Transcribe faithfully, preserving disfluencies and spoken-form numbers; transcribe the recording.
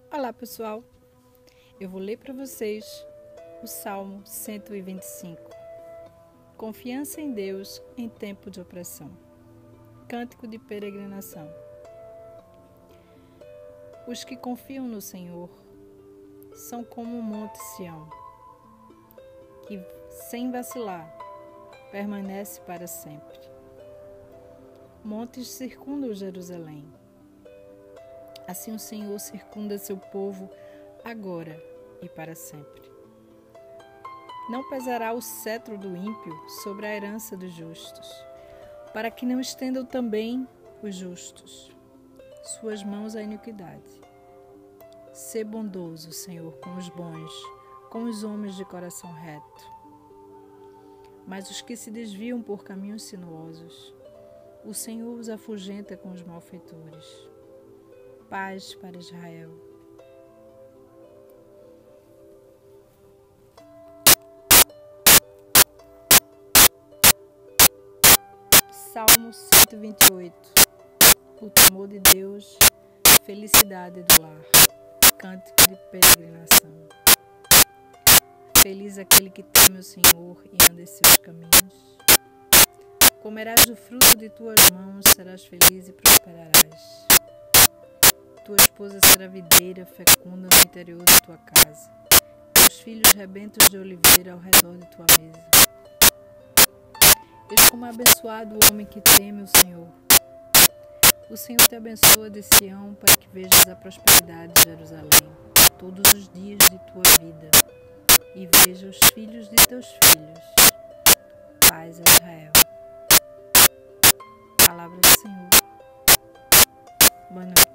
Olá pessoal, eu vou ler para vocês o Salmo cento e vinte e cinco. Confiança em Deus em tempo de opressão. Cântico de peregrinação. Os que confiam no Senhor são como o monte Sião, que sem vacilar permanece para sempre. Montes circundam Jerusalém. Assim o Senhor circunda seu povo agora e para sempre. Não pesará o cetro do ímpio sobre a herança dos justos, para que não estendam também os justos suas mãos à iniquidade. Sê bondoso, Senhor, com os bons, com os homens de coração reto. Mas os que se desviam por caminhos sinuosos, o Senhor os afugenta com os malfeitores. Paz para Israel. Salmo cento e vinte e oito. O temor de Deus, felicidade do lar. Cântico de peregrinação. Feliz aquele que teme o Senhor e anda em seus caminhos. Comerás do fruto de tuas mãos, serás feliz e prosperarás. Tua esposa será videira fecunda no interior de tua casa, teus filhos rebentos de oliveira ao redor de tua mesa. Eis como abençoado o homem que teme o Senhor. O Senhor te abençoa de Sião para que vejas a prosperidade de Jerusalém todos os dias de tua vida e veja os filhos de teus filhos. Paz a Israel. Palavra do Senhor. Boa noite.